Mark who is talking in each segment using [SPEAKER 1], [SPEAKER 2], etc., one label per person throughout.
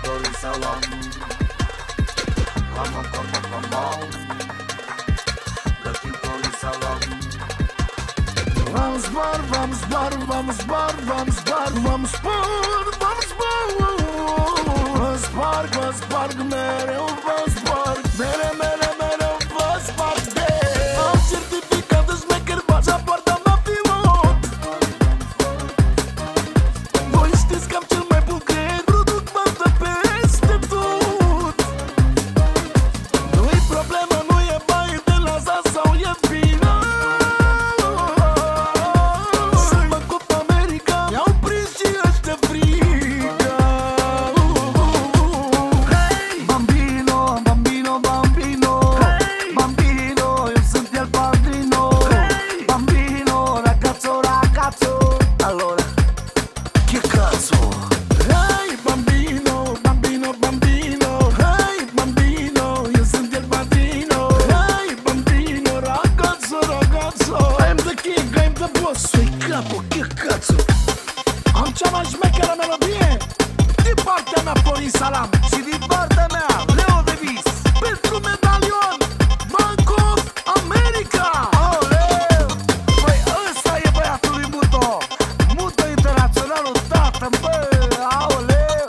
[SPEAKER 1] dori salam. Vamos, vamos, vamos. Daqui dori salam.
[SPEAKER 2] Vamos bar, vamos bar, vamos bar, vamos bar, vamos bar, vamos bar. Vamos bar, mereu vamos bar, mereu, mereu vamos bar. Am certificat de șmecher, pașapoarta mea pilot. Voi știți că am cel mai bun creier, produc banda peste tot. Nu-i problemă, nu e baie de la za sau e bine. Am cea mai șmecheră melodie din partea mea, Florin Salam.
[SPEAKER 3] Și din partea mea, Leo Davis.
[SPEAKER 2] Pentru medalion Bank of America.
[SPEAKER 3] Aoleu! Băi, ăsta e băiatul lui Muto. Muto internaționalul, tată, bă, aoleu.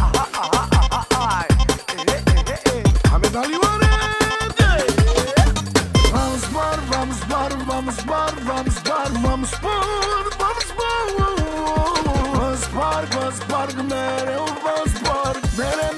[SPEAKER 2] A medalioane. Vamos bar, vamos bar, vamos bar, vamos bar, vamos bar, vamos bar. Vamos bar, mereu vamos bar, mereu.